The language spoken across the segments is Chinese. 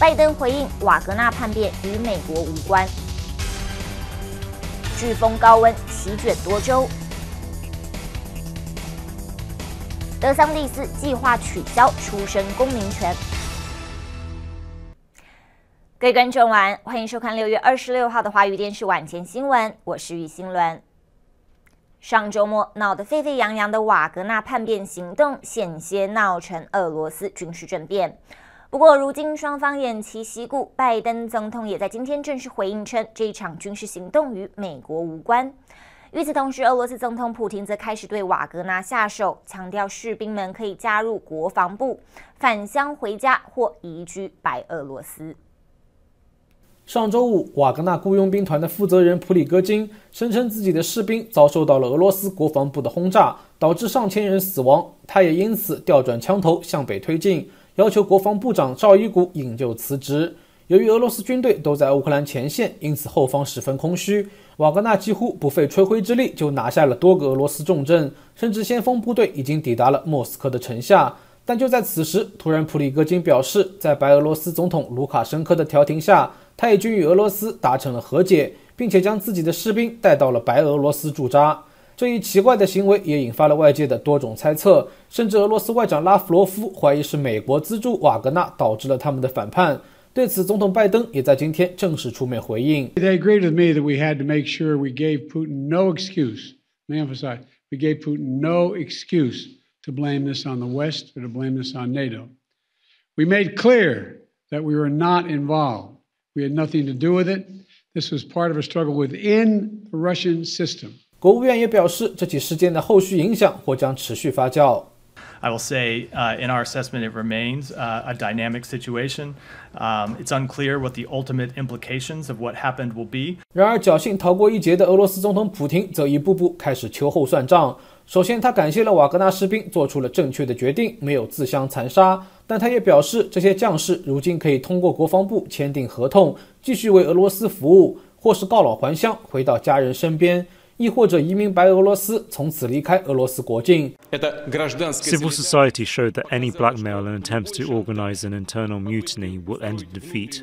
拜登回应瓦格纳叛变与美国无关。飓风高温席卷多州。德桑蒂斯计划取消出生公民权。各位观众晚安，欢迎收看6月26号的华语电视晚间新闻，我是于心伦。上周末闹得沸沸扬扬的瓦格纳叛变行动，险些闹成俄罗斯军事政变。不过，如今双方偃旗息鼓，拜登总统也在今天正式回应称，这一场军事行动与美国无关。与此同时，俄罗斯总统普廷则开始对瓦格纳下手，强调士兵们可以加入国防部、返乡回家或移居白俄罗斯。 上周五，瓦格纳雇佣兵团的负责人普里戈金声称自己的士兵遭受到了俄罗斯国防部的轰炸，导致上千人死亡。他也因此调转枪头向北推进，要求国防部长绍伊古引咎辞职。由于俄罗斯军队都在乌克兰前线，因此后方十分空虚。瓦格纳几乎不费吹灰之力就拿下了多个俄罗斯重镇，甚至先锋部队已经抵达了莫斯科的城下。但就在此时，突然普里戈金表示，在白俄罗斯总统卢卡申科的调停下，他已经与俄罗斯达成了和解，并且将自己的士兵带到了白俄罗斯驻扎。这一奇怪的行为也引发了外界的多种猜测，甚至俄罗斯外长拉夫罗夫怀疑是美国资助瓦格纳导致了他们的反叛。对此，总统拜登也在今天正式出面回应。 They agreed with me that we had to make sure we gave Putin no excuse. Let me emphasize, we gave Putin no excuse to blame this on the West or to blame this on NATO. We made clear that we were not involved. We had nothing to do with it. This was part of a struggle within the Russian system. 国务院也表示，这起事件的后续影响或将持续发酵。 I will say, in our assessment, it remains a dynamic situation. It's unclear what the ultimate implications of what happened will be. 然而，侥幸逃过一劫的俄罗斯总统普廷则一步步开始秋后算账。首先，他感谢了瓦格纳士兵做出了正确的决定，没有自相残杀。但他也表示，这些将士如今可以通过国防部签订合同，继续为俄罗斯服务，或是告老还乡，回到家人身边。亦或者移民白俄罗斯，从此离开俄罗斯国境。 Civil society showed that any blackmail and attempts to organize an internal mutiny will end in defeat.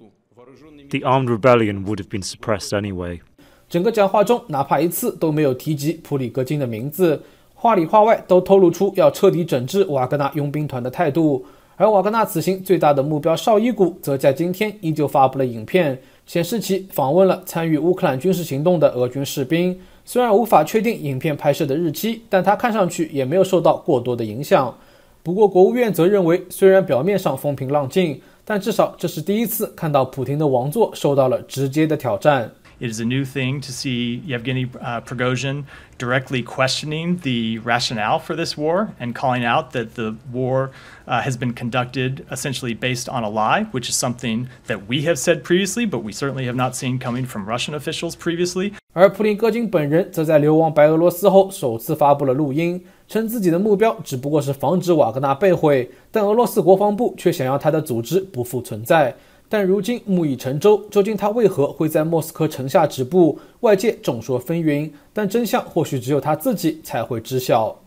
The armed rebellion would have been suppressed anyway. 整个讲话中，哪怕一次都没有提及普里戈金的名字，话里话外都透露出要彻底整治瓦格纳佣兵团的态度。而瓦格纳此行最大的目标绍伊古，则在今天依旧发布了影片，显示其访问了参与乌克兰军事行动的俄军士兵。虽然无法确定影片拍摄的日期，但他看上去也没有受到过多的影响。不过国务院则认为，虽然表面上风平浪静，但至少这是第一次看到普廷的王座受到了直接的挑战。 It is a new thing to see Yevgeny Prigozhin directly questioning the rationale for this war and calling out that the war has been conducted essentially based on a lie, which is something that we have said previously, but we certainly have not seen coming from Russian officials previously. 而普里戈金本人则在流亡白俄罗斯后首次发布了录音，称自己的目标只不过是防止瓦格纳被毁，但俄罗斯国防部却想要他的组织不复存在。但如今木已成舟，究竟他为何会在莫斯科城下止步？外界众说纷纭，但真相或许只有他自己才会知晓。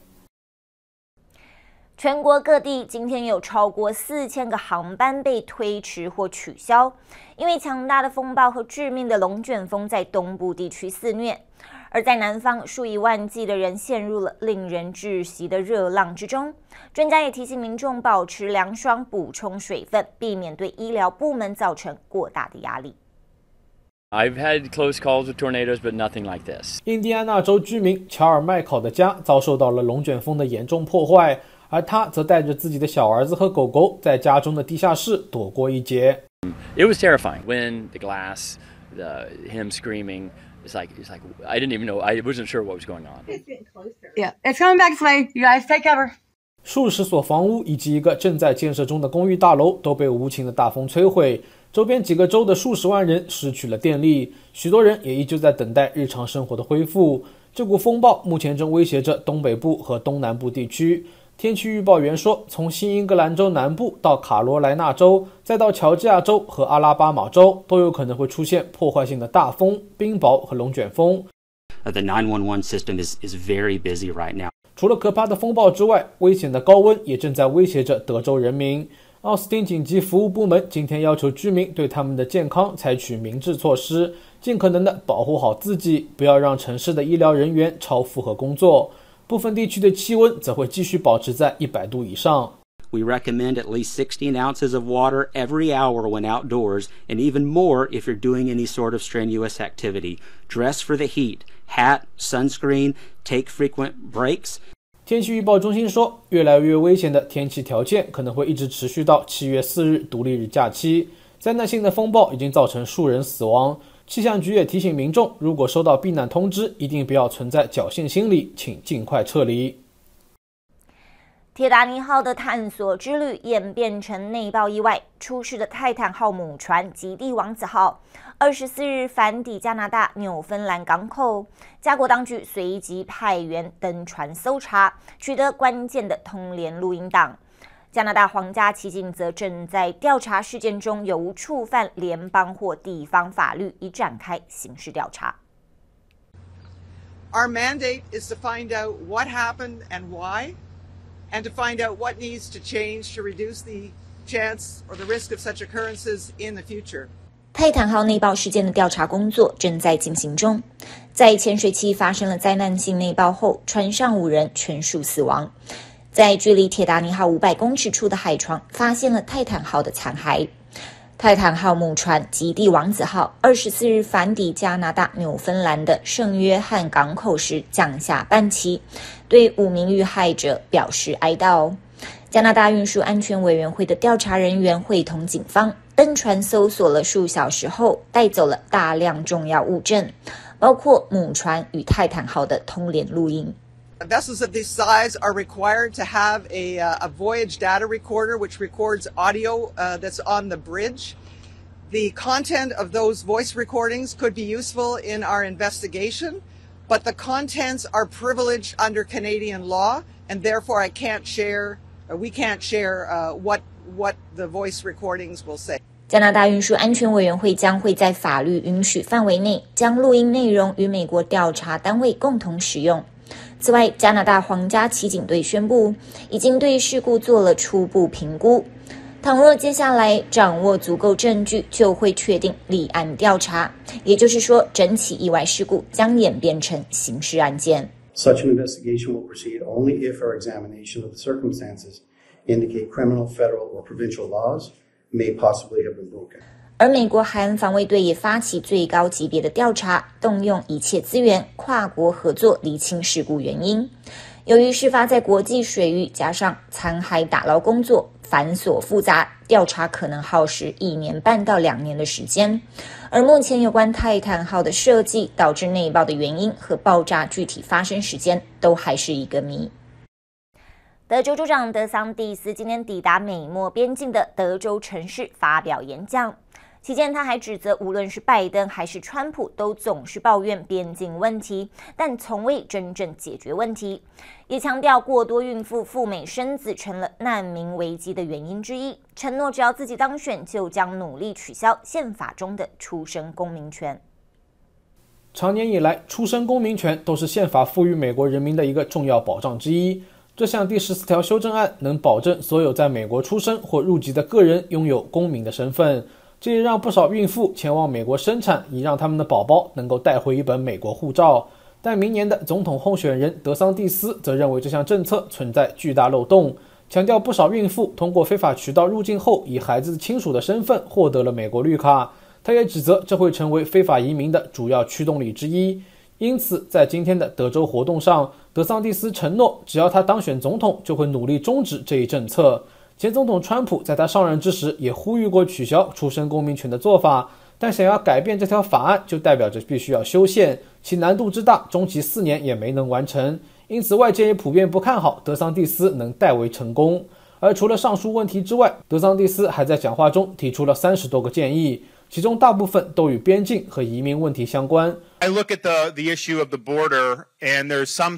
全国各地今天有超过4000个航班被推迟或取消，因为强大的风暴和致命的龙卷风在东部地区肆虐。而在南方，数以万计的人陷入了令人窒息的热浪之中。专家也提醒民众保持凉爽，补充水分，避免对医疗部门造成过大的压力。 I've had close calls with tornadoes, but nothing like this. 印第安纳州居民乔尔麦考的家遭受到了龙卷风的严重破坏，而他则带着自己的小儿子和狗狗在家中的地下室躲过一劫。 It was terrifying. Wind, the glass, him screaming. It's like I didn't even know. I wasn't sure what was going on. It's getting closer. Yeah, it's coming back this way. You guys take cover. 数十所房屋以及一个正在建设中的公寓大楼都被无情的大风摧毁，周边几个州的数十万人失去了电力，许多人也依旧在等待日常生活的恢复。这股风暴目前正威胁着东北部和东南部地区。天气预报员说，从新英格兰州南部到卡罗来纳州，再到乔治亚州和阿拉巴马州，都有可能会出现破坏性的大风、冰雹和龙卷风。 The 911 system is very busy right now. 除了可怕的风暴之外，危险的高温也正在威胁着德州人民。 奥斯汀紧急服务部门今天要求居民对他们的健康采取明智措施，尽可能的保护好自己，不要让城市的医疗人员超负荷工作。部分地区的气温则会继续保持在100度以上。 We recommend at least 16 ounces of water every hour when outdoors, and even more if you're doing any sort of strenuous activity. Dress for the heat, hat, sunscreen, take frequent breaks. 天气预报中心说，越来越危险的天气条件可能会一直持续到7月4日独立日假期。灾难性的风暴已经造成数人死亡。气象局也提醒民众，如果收到避难通知，一定不要存在侥幸心理，请尽快撤离。 铁达尼号的探索之旅演变成内爆意外，出事的泰坦号母船极地王子号24日返抵加拿大纽芬兰港口，加国当局随即派员登船搜查，取得关键的通联录音档。加拿大皇家骑警则正在调查事件中有无触犯联邦或地方法律，以展开刑事调查。 Our mandate is to find out what happened and why, and to find out what needs to change to reduce the chance or the risk of such occurrences in the future. 泰坦号内爆事件的调查工作正在进行中。在潜水器发生了灾难性内爆后，船上5人全数死亡。在距离铁达尼号500公尺处的海床发现了泰坦号的残骸。泰坦号母船极地王子号24日返抵加拿大纽芬兰的圣约翰港口时降下半旗，对5名遇害者表示哀悼。加拿大运输安全委员会的调查人员会同警方登船搜索了数小时后，带走了大量重要物证，包括母船与泰坦号的通联录音。 Vessels of this size are required to have a voyage data recorder which records audio that's on the bridge. The content of those voice recordings could be useful in our investigation, but the contents are privileged under Canadian law, and therefore we can't share what the voice recordings will say. 加拿大运输安全委员会将会在法律允许范围内将录音内容与美国调查单位共同使用。此外，加拿大皇家骑警队宣布，已经对事故做了初步评估。倘若接下来掌握足够证据，就会确定立案调查。也就是说，整起意外事故将演变成刑事案件。 Such an investigation will proceed only if our examination of the circumstances indicate criminal, federal, or provincial laws may possibly have been broken. 而美国海岸防卫队也发起最高级别的调查，动用一切资源，跨国合作厘清事故原因。由于事发在国际水域，加上残骸打捞工作繁琐复杂，调查可能耗时1年半到2年的时间。而目前有关泰坦号的设计导致内爆的原因和爆炸具体发生时间都还是一个谜。德州州长德桑蒂斯今天抵达美墨边境的德州城市发表演讲。期间，他还指责无论是拜登还是川普，都总是抱怨边境问题，但从未真正解决问题。也强调过多孕妇赴美生子成了难民危机的原因之一，承诺只要自己当选，就将努力取消宪法中的出生公民权。 长年以来，出生公民权都是宪法赋予美国人民的一个重要保障之一。这项第14条修正案能保证所有在美国出生或入籍的个人拥有公民的身份。这也让不少孕妇前往美国生产，以让他们的宝宝能够带回一本美国护照。但明年的总统候选人德桑蒂斯则认为这项政策存在巨大漏洞，强调不少孕妇通过非法渠道入境后，以孩子亲属的身份获得了美国绿卡。他也指责这会成为非法移民的主要驱动力之一。因此，在今天的德州活动上，德桑蒂斯承诺，只要他当选总统，就会努力终止这一政策。前总统川普在他上任之时也呼吁过取消出生公民权的做法，但想要改变这条法案，就代表着必须要修宪，其难度之大，中期4年也没能完成。因此，外界也普遍不看好德桑蒂斯能代为成功。而除了上述问题之外，德桑蒂斯还在讲话中提出了30多个建议，其中大部分都与边境和移民问题相关。 I look at the issue of the border, and there's some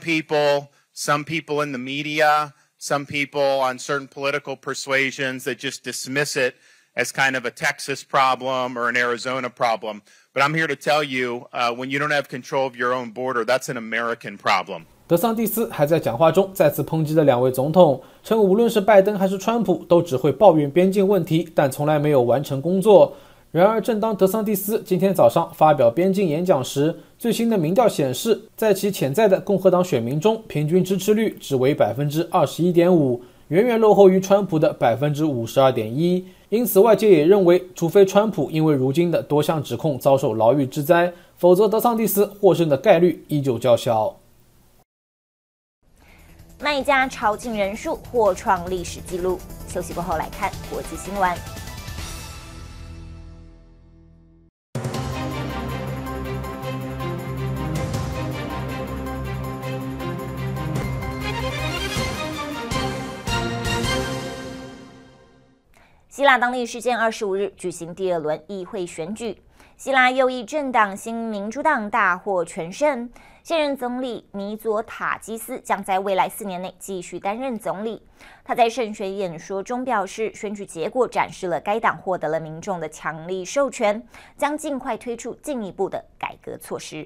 people in the media.Some people on certain political persuasions that just dismiss it as kind of a Texas problem or an Arizona problem. But I'm here to tell you, when you don't have control of your own border, that's an American problem. 德桑蒂斯还在讲话中再次抨击了两位总统，称无论是拜登还是川普都只会抱怨边境问题，但从来没有完成工作。然而，正当德桑蒂斯今天早上发表边境演讲时，最新的民调显示，在其潜在的共和党选民中，平均支持率只为 21.5%， 远远落后于川普的 52.1%。因此，外界也认为，除非川普因为如今的多项指控遭受牢狱之灾，否则德桑蒂斯获胜的概率依旧较小。 卖家超进人数或创历史纪录。休息过后来看国际新闻。希腊当地时间25日举行第2轮议会选举，希腊右翼政党新民主党大获全胜。现任总理米佐塔基斯将在未来4年内继续担任总理。他在胜选演说中表示，选举结果展示了该党获得了民众的强力授权，将尽快推出进一步的改革措施。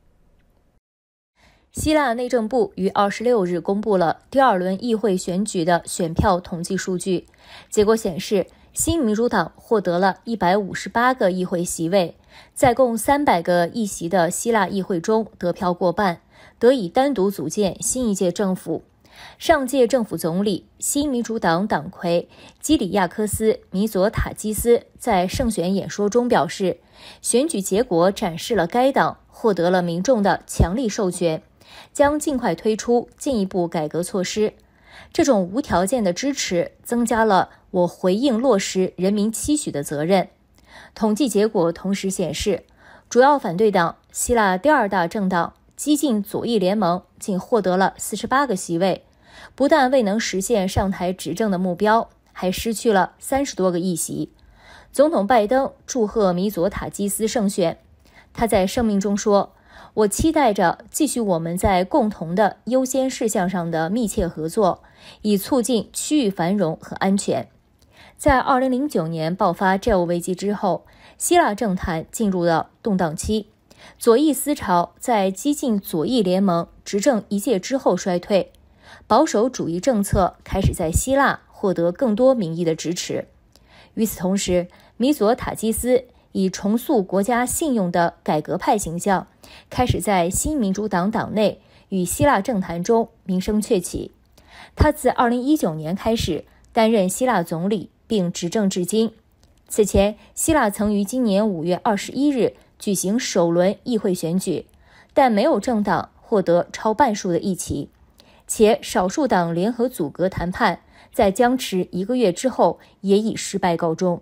希腊内政部于26日公布了第2轮议会选举的选票统计数据，结果显示，新民主党获得了158个议会席位，在共300个议席的希腊议会中得票过半，得以单独组建新一届政府。上届政府总理新民主党党魁基里亚科斯·米佐塔基斯在胜选演说中表示，选举结果展示了该党获得了民众的强力授权，将尽快推出进一步改革措施。这种无条件的支持增加了我回应落实人民期许的责任。统计结果同时显示，主要反对党希腊第2大政党激进左翼联盟仅获得了48个席位，不但未能实现上台执政的目标，还失去了30多个议席。总统拜登祝贺米佐塔基斯胜选，他在声明中说，我期待着继续我们在共同的优先事项上的密切合作，以促进区域繁荣和安全。在2009年爆发债务危机之后，希腊政坛进入了动荡期，左翼思潮在激进左翼联盟执政一届之后衰退，保守主义政策开始在希腊获得更多民意的支持。与此同时，米佐塔基斯以重塑国家信用的改革派形象，开始在新民主党党内与希腊政坛中名声鹊起。他自2019年开始担任希腊总理，并执政至今。此前，希腊曾于今年5月21日举行首轮议会选举，但没有政党获得超半数的议席，且少数党联合阻隔谈判在僵持1个月之后也以失败告终。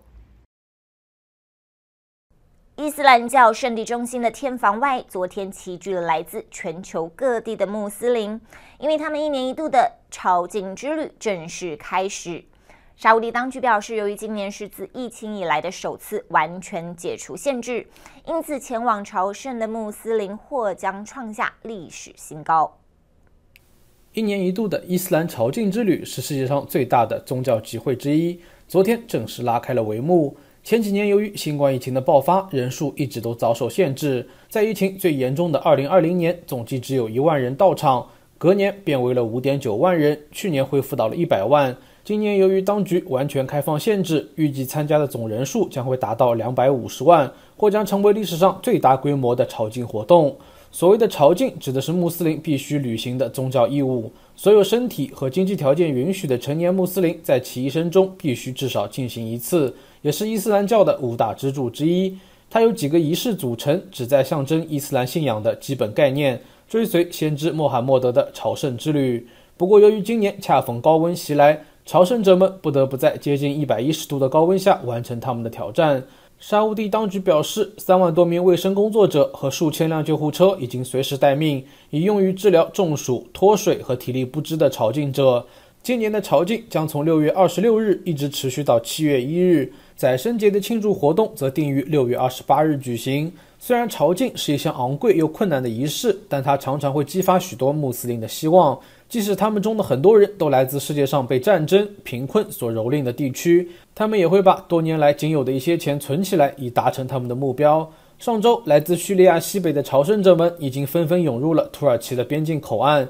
伊斯兰教圣地中心的天房外，昨天齐聚了来自全球各地的穆斯林，因为他们1年1度的朝觐之旅正式开始。沙烏地当局表示，由于今年是自疫情以来的首次完全解除限制，因此前往朝圣的穆斯林或将创下历史新高。 1年1度的伊斯兰朝觐之旅是世界上最大的宗教集会之一，昨天正式拉开了帷幕。前几年由于新冠疫情的爆发，人数一直都遭受限制，在疫情最严重的2020年，总计只有1万人到场，隔年变为了 5.9 万人，去年恢复到了100万。今年由于当局完全开放限制，预计参加的总人数将会达到250万，或将成为历史上最大规模的朝觐活动。所谓的朝觐指的是穆斯林必须履行的宗教义务，所有身体和经济条件允许的成年穆斯林在其一生中必须至少进行一次，也是伊斯兰教的5大支柱之一。它由几个仪式组成，旨在象征伊斯兰信仰的基本概念，追随先知穆罕默德的朝圣之旅。不过由于今年恰逢高温袭来，朝圣者们不得不在接近110度的高温下完成他们的挑战。沙烏地当局表示，3万多名卫生工作者和数千辆救护车已经随时待命，以用于治疗中暑、脱水和体力不支的朝觐者。今年的朝觐将从6月26日一直持续到7月1日，宰牲节的庆祝活动则定于6月28日举行。虽然朝觐是一项昂贵又困难的仪式，但它常常会激发许多穆斯林的希望，即使他们中的很多人都来自世界上被战争、贫困所蹂躏的地区，他们也会把多年来仅有的一些钱存起来，以达成他们的目标。上周，来自叙利亚西北的朝圣者们已经纷纷涌入了土耳其的边境口岸。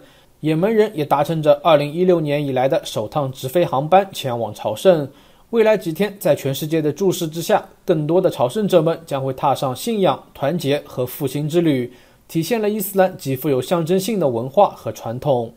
也门人也搭乘着2016年以来的首趟直飞航班前往朝圣。未来几天，在全世界的注视之下，更多的朝圣者们将会踏上信仰、团结和复兴之旅，体现了伊斯兰极富有象征性的文化和传统。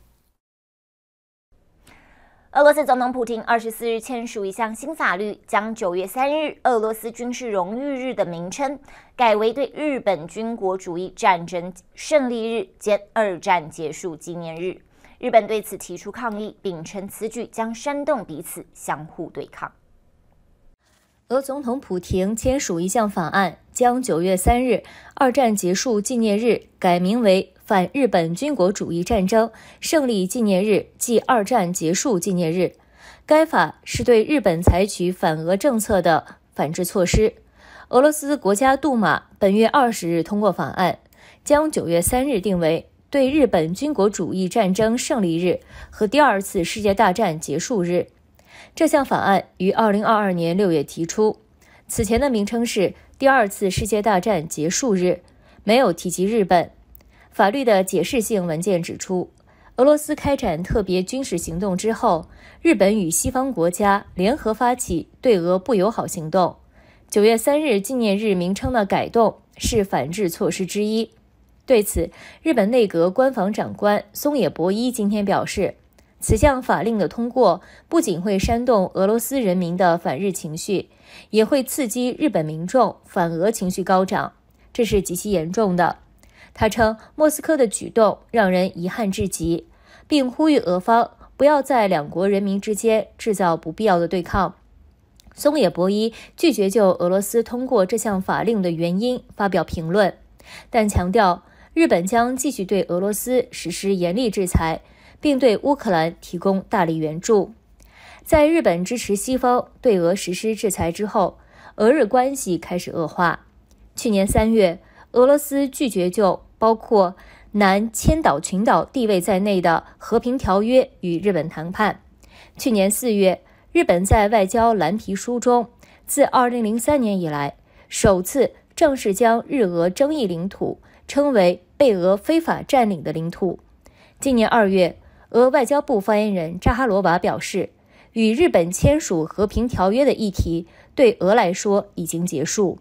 俄罗斯总统普京24日签署一项新法律，将9月3日俄罗斯军事荣誉日的名称改为对日本军国主义战争胜利日兼2战结束纪念日。日本对此提出抗议，并称此举将煽动彼此相互对抗。 俄总统普廷签署一项法案，将9月3日2战结束纪念日改名为反日本军国主义战争胜利纪念日暨2战结束纪念日。该法是对日本采取反俄政策的反制措施。俄罗斯国家杜马本月20日通过法案，将9月3日定为对日本军国主义战争胜利日和第2次世界大战结束日。这项法案于2022年6月提出，此前的名称是第2次世界大战结束日，没有提及日本。法律的解释性文件指出，俄罗斯开展特别军事行动之后，日本与西方国家联合发起对俄不友好行动。9月3日纪念日名称的改动是反制措施之一。对此，日本内阁官房长官松野博一今天表示，此项法令的通过不仅会煽动俄罗斯人民的反日情绪，也会刺激日本民众反俄情绪高涨，这是极其严重的。他称，莫斯科的举动让人遗憾至极，并呼吁俄方不要在两国人民之间制造不必要的对抗。松野博一拒绝就俄罗斯通过这项法令的原因发表评论，但强调日本将继续对俄罗斯实施严厉制裁，并对乌克兰提供大力援助。在日本支持西方对俄实施制裁之后，俄日关系开始恶化。去年3月，俄罗斯拒绝就包括南千岛群岛地位在内的和平条约与日本谈判。去年4月，日本在外交蓝皮书中自2003年以来首次正式将日俄争议领土称为被俄非法占领的领土。今年2月，俄外交部发言人扎哈罗娃表示，与日本签署和平条约的议题对俄来说已经结束。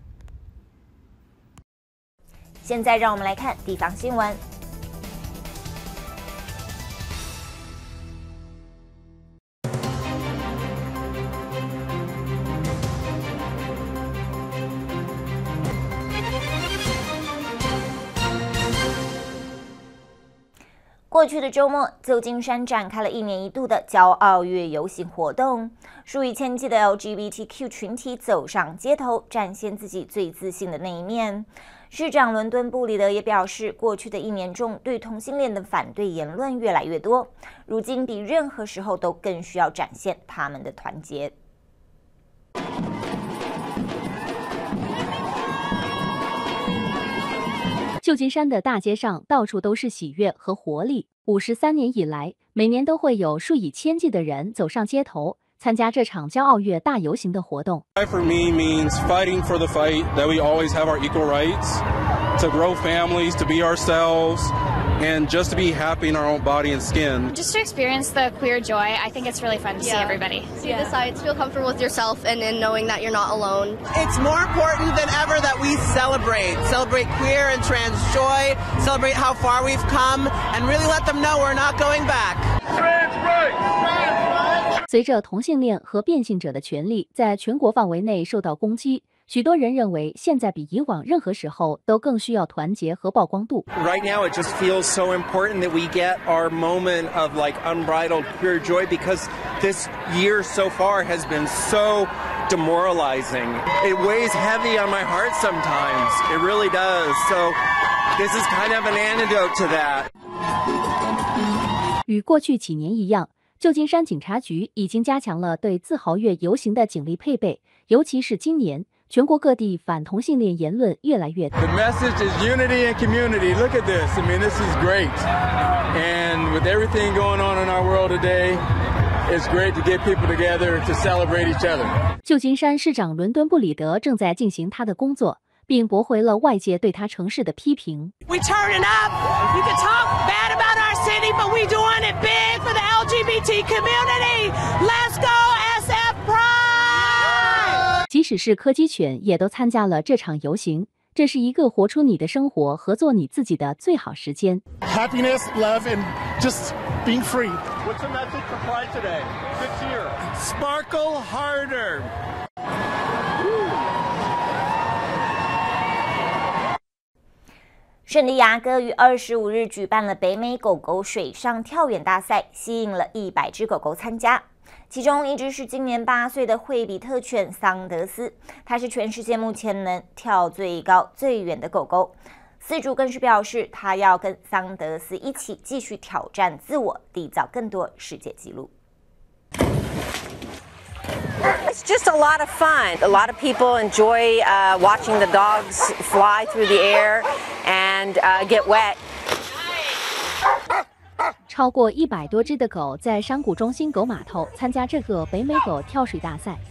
现在让我们来看地方新闻。过去的周末，旧金山展开了1年1度的骄傲月游行活动，数以千计的 LGBTQ 群体走上街头，展现自己最自信的那一面。市长伦敦布里德也表示，过去的1年中，对同性恋的反对言论越来越多，如今比任何时候都更需要展现他们的团结。 旧金山的大街上到处都是喜悦和活力。53年以来，每年都会有数以千计的人走上街头，参加这场骄傲月大游行的活动。 For me means fighting for the fight that we always have our equal rights, to grow families, to be ourselves, and just to be happy in our own body and skin. Just to experience the queer joy, I think it's really fun to see everybody. See the sights, feel comfortable with yourself, and in knowing that you're not alone. It's more important than ever that we celebrate queer and trans joy, celebrate how far we've come, and really let them know we're not going back. 随着同性恋和变性者的权利在全国范围内受到攻击，许多人认为现在比以往任何时候都更需要团结和曝光度。 Right now, it just feels so important that we get our moment of like unbridled queer joy because this year so far has been so demoralizing. It weighs heavy on my heart sometimes. It really does. So this is kind of an antidote to that. 与过去几年一样，旧金山警察局已经加强了对自豪月游行的警力配备，尤其是今年，全国各地反同性恋言论越来越多。 The message is unity and community. Look at this. I mean, this is great. And with everything going on in our world today, it's great to get people together to celebrate each other. 旧金山市长伦敦布里德正在进行他的工作。 并驳回了外界对他城市的批评。 We turning up. You can talk bad about our city, but we doing it big for the LGBT community. Let's go SF Pride. 即使是柯基犬也都参加了这场游行。这是一个活出你的生活和做你自己的最好时间。 Happiness, love, and just being free. What's the message for Pride today? Good cheer. Sparkle harder. 圣地亚哥于25日举办了北美狗狗水上跳远大赛，吸引了100只狗狗参加。其中一只是今年8岁的惠比特犬桑德斯，它是全世界目前能跳最高最远的狗狗。饲主更是表示，他要跟桑德斯一起继续挑战自我，缔造更多世界纪录。 It's just a lot of fun. A lot of people enjoy watching the dogs fly through the air and get wet. 超过100多只的狗在山谷中心狗码头参加这个北美狗跳水大赛。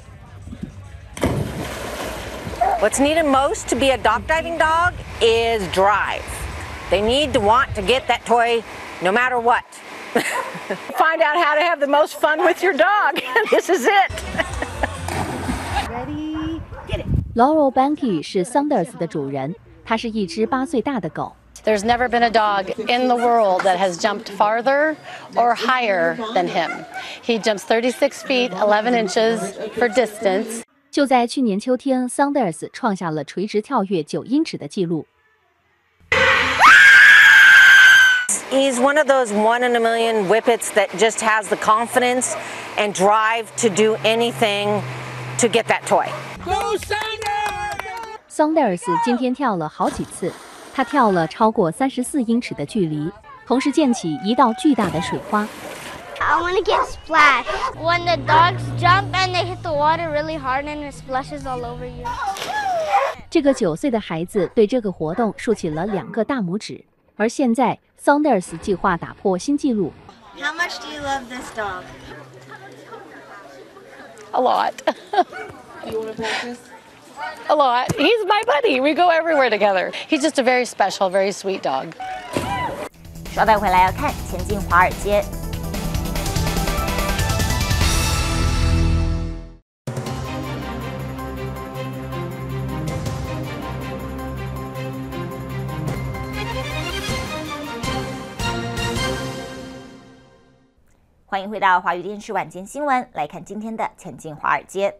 What's needed most to be a dock diving dog is drive. They need to want to get that toy no matter what. Find out how to have the most fun with your dog. This is it. Ready, get it. Laurel Banky 是 Saunders 的主人，它是一只8岁大的狗。 There's never been a dog in the world that has jumped farther or higher than him. He jumps 36 feet 11 inches for distance. 就在去年秋天 ，Saunders 创下了垂直跳跃9英尺的纪录。 He's one of those 1 in a million whippets that just has the confidence and drive to do anything to get that toy. Go Saunders 今天跳了好几次。他跳了超过34英尺的距离，同时溅起一道巨大的水花。 I want to get splashed. When the dogs jump and they hit the water really hard and it splashes all over you. 这个9岁的孩子对这个活动竖起了2个大拇指，而现在 Saunders 计划打破新纪录。 How much do you love this dog? A lot. You want to practice? A lot. He's my buddy. We go everywhere together. He's just a very special, very sweet dog. 稍待回来要看前进华尔街。欢迎回到华语电视晚间新闻，来看今天的前进华尔街。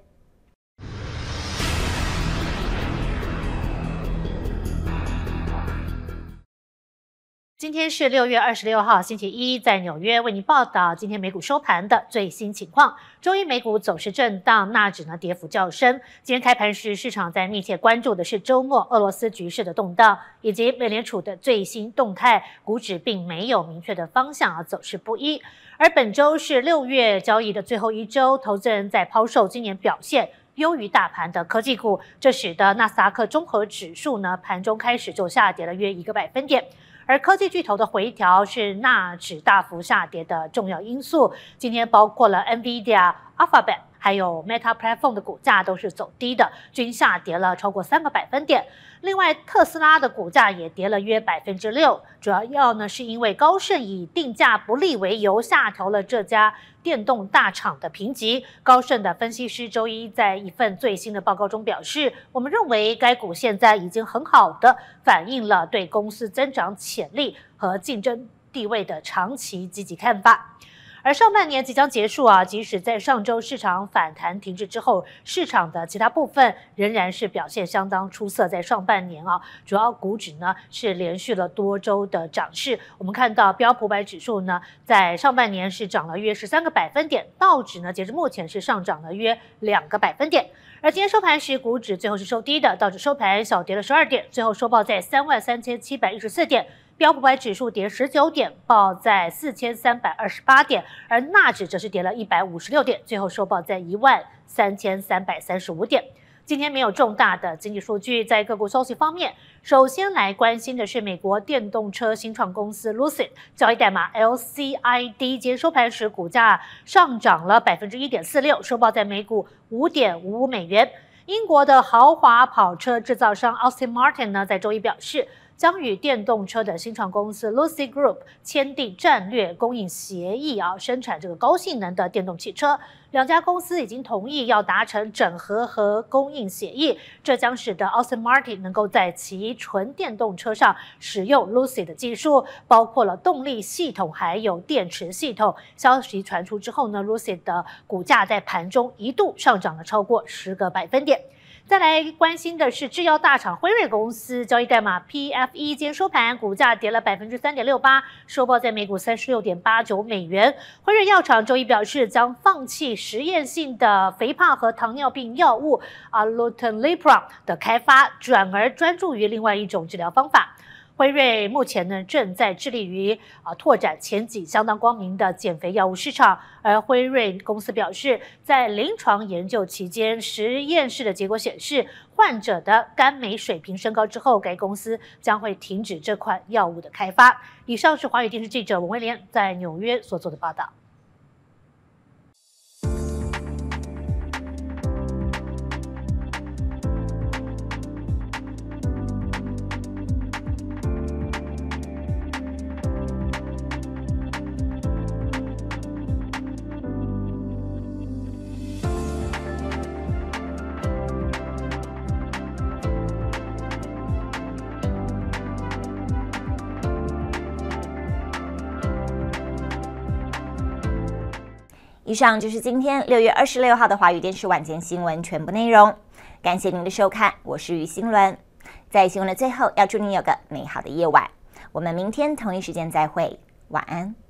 今天是6月26号，星期一，在纽约为您报道今天美股收盘的最新情况。周一美股走势震荡，纳指呢跌幅较深。今天开盘时，市场在密切关注的是周末俄罗斯局势的动荡，以及美联储的最新动态。股指并没有明确的方向，走势不一。而本周是6月交易的最后一周，投资人在抛售今年表现优于大盘的科技股，这使得纳斯达克综合指数呢盘中开始就下跌了约1个百分点。而科技巨头的回调是纳指大幅下跌的重要因素。今天包括了 NVIDIA、Alphabet 还有 Meta Platform 的股价都是走低的，均下跌了超过3个百分点。另外，特斯拉的股价也跌了约6%，主要呢是因为高盛以定价不利为由下调了这家电动大厂的评级。高盛的分析师周一在一份最新的报告中表示，我们认为该股现在已经很好的反映了对公司增长潜力和竞争地位的长期积极看法。而上半年即将结束即使在上周市场反弹停滞之后，市场的其他部分仍然是表现相当出色。在上半年主要股指呢是连续了多周的涨势。我们看到标普500指数呢在上半年是涨了约13个百分点，道指呢截至目前是上涨了约2个百分点。而今天收盘时，股指最后是收低的，道指收盘小跌了12点，最后收报在33714点。标普500指数跌19点，报在4328点，而纳指则是跌了156点，最后收报在13335点。今天没有重大的经济数据。在个股消息方面，首先来关心的是美国电动车新创公司 Lucid， 交易代码 LCID， 今天收盘时股价上涨了1.46%，收报在每股5.55美元。 英国的豪华跑车制造商 Aston Martin 呢，在周一表示，将与电动车的新创公司 Lucid Group 签订战略供应协议生产这个高性能的电动汽车。两家公司已经同意要达成整合和供应协议，这将使得 Aston Martin 能够在其纯电动车上使用 Lucid 的技术，包括了动力系统还有电池系统。消息传出之后呢 ，Lucid 的股价在盘中一度上涨了超过10个百分点。再来关心的是制药大厂辉瑞公司，交易代码 PFE， 今天收盘股价跌了 3.68%， 收报在每股36.89美元。辉瑞药厂周一表示，将放弃实验性的肥胖和糖尿病药物Allotelipron 的开发，转而专注于另外一种治疗方法。辉瑞目前呢正在致力于拓展前景相当光明的减肥药物市场，而辉瑞公司表示，在临床研究期间，实验室的结果显示，患者的肝镁水平升高之后，该公司将会停止这款药物的开发。以上是华语电视记者文威廉在纽约所做的报道。 以上就是今天6月26号的华语电视晚间新闻全部内容，感谢您的收看，我是于心伦。在新闻的最后，要祝您有个美好的夜晚，我们明天同一时间再会，晚安。